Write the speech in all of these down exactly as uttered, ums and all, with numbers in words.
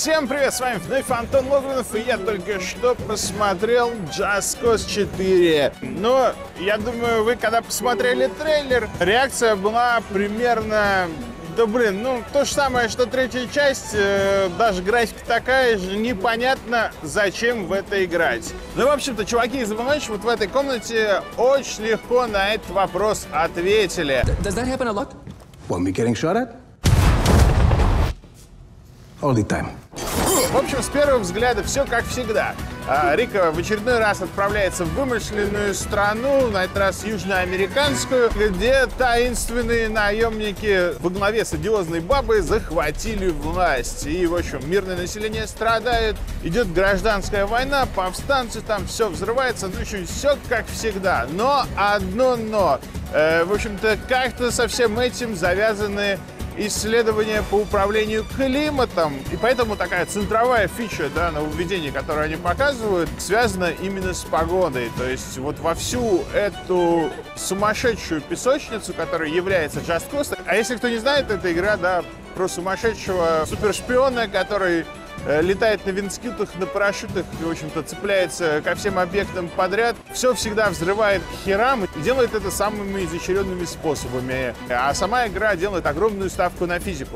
Всем привет, с вами вновь Антон Логвинов, и я только что посмотрел Just Cause четыре. Но я думаю, вы когда посмотрели трейлер, реакция была примерно... Да блин, ну то же самое, что третья часть, э, даже графика такая же, непонятно, зачем в это играть. Ну, в общем-то, чуваки из Avalanche вот в этой комнате очень легко на этот вопрос ответили. Does that happen a lot? What, me getting shot at? All the time. В общем, с первого взгляда все как всегда. Рика в очередной раз отправляется в вымышленную страну, на этот раз южноамериканскую, где таинственные наемники во главе с одиозной бабой захватили власть. И, в общем, мирное население страдает, идет гражданская война, повстанцы, там все взрывается, ну, еще все как всегда. Но одно но. Э, в общем-то, как-то со всем этим завязаны исследования по управлению климатом. И поэтому такая центровая фича, да, нововведение, которое они показывают, связана именно с погодой. То есть вот во всю эту сумасшедшую песочницу, которая является Just Cause. А если кто не знает, это игра, да, про сумасшедшего супершпиона, который э, летает на винскютах, на парашютах и, в общем-то, цепляется ко всем объектам подряд. Все всегда взрывает к херам и делает это самыми изощренными способами. А сама игра делает огромную ставку на физику.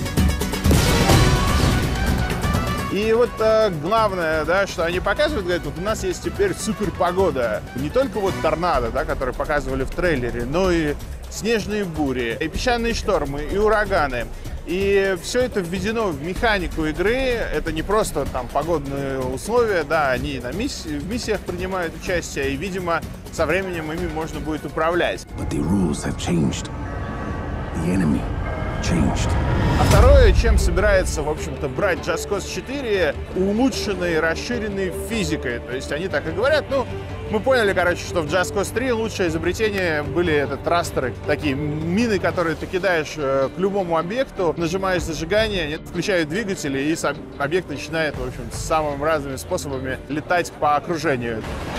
И вот э, главное, да, что они показывают, говорят, вот у нас есть теперь супер погода. Не только вот торнадо, да, которые показывали в трейлере, но и снежные бури, и песчаные штормы, и ураганы. И все это введено в механику игры. Это не просто там погодные условия, да, они на миссии, в миссиях принимают участие, и, видимо, со временем ими можно будет управлять. But the rules have changed. The enemy changed. А второе, чем собирается, в общем-то, брать Just Cause четыре, улучшенной, расширенной физикой. То есть они так и говорят, ну, мы поняли, короче, что в Just Cause три лучшее изобретение были это трастеры, такие мины, которые ты кидаешь э, к любому объекту, нажимаешь зажигание, они включают двигатели, и сам объект начинает, в общем, самыми разными способами летать по окружению.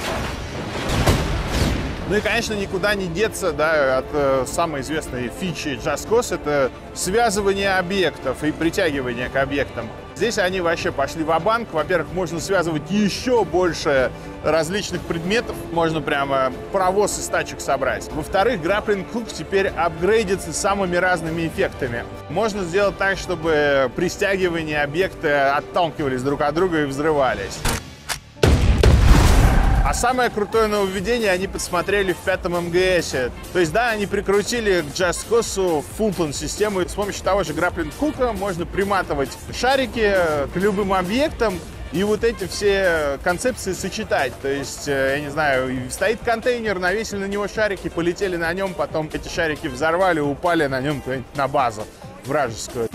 Ну и, конечно, никуда не деться, да, от э, самой известной фичи Just Cause — это связывание объектов и притягивание к объектам. Здесь они вообще пошли ва-банк. Во-первых, можно связывать еще больше различных предметов. Можно прямо паровоз из тачек собрать. Во-вторых, Grappling Hook теперь апгрейдится самыми разными эффектами. Можно сделать так, чтобы при стягивании объекты отталкивались друг от друга и взрывались. А самое крутое нововведение они подсмотрели в пятом эм гэ эсе. То есть, да, они прикрутили к Just Cause фултон-систему. С помощью того же Grappling Hook можно приматывать шарики к любым объектам и вот эти все концепции сочетать. То есть, я не знаю, стоит контейнер, навесили на него шарики, полетели на нем, потом эти шарики взорвали, упали на нем куда-нибудь на базу вражескую.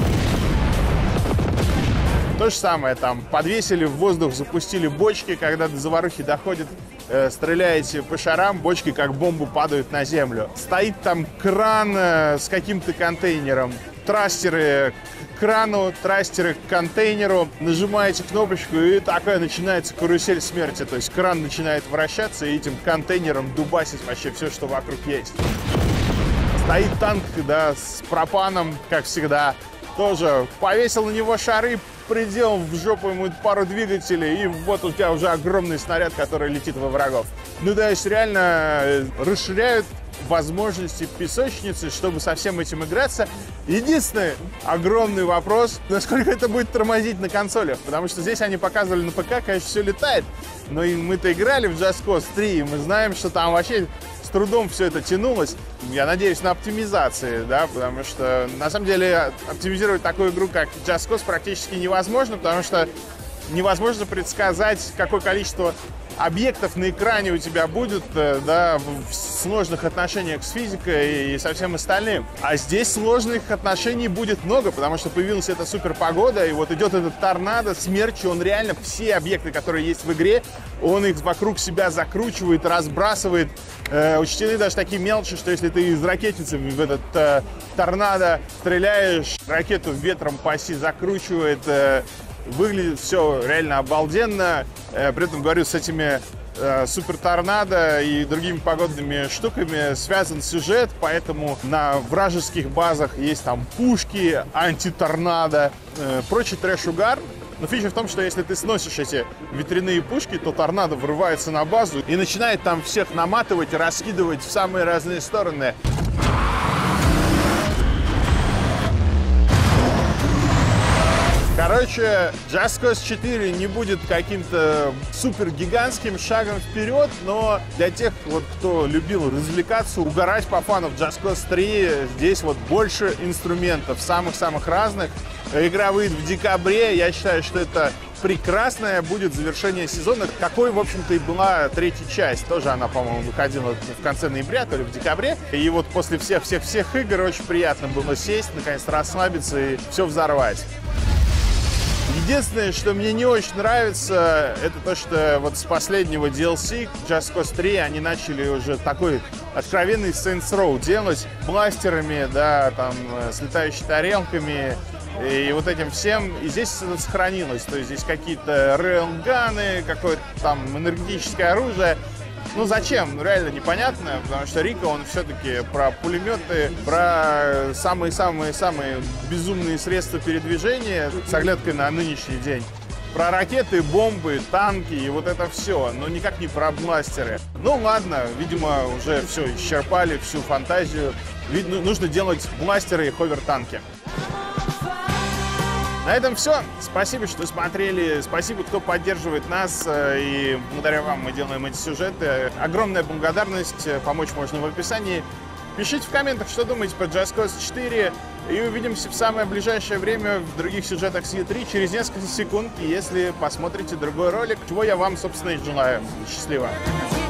То же самое, там, подвесили в воздух, запустили бочки, когда до заварухи доходит, э, стреляете по шарам, бочки как бомбу падают на землю. Стоит там кран э, с каким-то контейнером, трастеры к крану, трастеры к контейнеру, нажимаете кнопочку, и такая начинается карусель смерти, то есть кран начинает вращаться и этим контейнером дубасить вообще все, что вокруг есть. Стоит танк, да, с пропаном, как всегда, тоже повесил на него шары, предел в жопу ему пару двигателей, и вот у тебя уже огромный снаряд, который летит во врагов. Ну, то есть реально расширяют возможности песочницы, чтобы со всем этим играться. Единственный огромный вопрос, насколько это будет тормозить на консолях, потому что здесь они показывали на ПК, конечно, все летает, но и мы-то играли в Just Cause три, и мы знаем, что там вообще с трудом все это тянулось. Я надеюсь на оптимизации, да, потому что на самом деле оптимизировать такую игру, как Just Cause, практически невозможно, потому что невозможно предсказать, какое количество объектов на экране у тебя будет, да, в сложных отношениях с физикой и со всем остальным. А здесь сложных отношений будет много, потому что появилась эта супер погода, и вот идет этот торнадо, смерч, он реально все объекты, которые есть в игре, он их вокруг себя закручивает, разбрасывает. Э, учтены даже такие мелочи, что если ты из ракетницы в этот э, торнадо стреляешь, ракету ветром по оси закручивает. Э, Выглядит все реально обалденно. При этом, говорю, с этими э, Супер Торнадо и другими погодными штуками связан сюжет, поэтому на вражеских базах есть там пушки, антиторнадо, э, прочий трэш-угар. Но фича в том, что если ты сносишь эти ветряные пушки, то торнадо врывается на базу и начинает там всех наматывать и раскидывать в самые разные стороны. Короче, Just Cause четыре не будет каким-то супер гигантским шагом вперед, но для тех, вот, кто любил развлекаться, угорать по фанов Just Cause три, здесь вот больше инструментов, самых-самых разных. Игра выйдет в декабре, я считаю, что это прекрасное будет завершение сезона, какой, в общем-то, и была третья часть. Тоже она, по-моему, выходила в конце ноября, то ли в декабре. И вот после всех-всех-всех игр очень приятно было сесть, наконец-то расслабиться и все взорвать. Единственное, что мне не очень нравится, это то, что вот с последнего ди эл си Just Cause три они начали уже такой откровенный Saints Row делать бластерами, да, там, с летающими тарелками и вот этим всем. И здесь это сохранилось, то есть здесь какие-то рейлганы, какое-то там энергетическое оружие. Ну зачем? Ну реально непонятно, потому что Рико, он все-таки про пулеметы, про самые-самые-самые безумные средства передвижения с оглядкой на нынешний день. Про ракеты, бомбы, танки и вот это все, но никак не про бластеры. Ну ладно, видимо, уже все исчерпали, всю фантазию. Видно, нужно делать бластеры и ховер-танки. На этом все. Спасибо, что смотрели. Спасибо, кто поддерживает нас. И благодаря вам мы делаем эти сюжеты. Огромная благодарность. Помочь можно в описании. Пишите в комментах, что думаете про Just Cause четыре. И увидимся в самое ближайшее время в других сюжетах си три через несколько секунд, если посмотрите другой ролик, чего я вам, собственно, и желаю. Счастливо!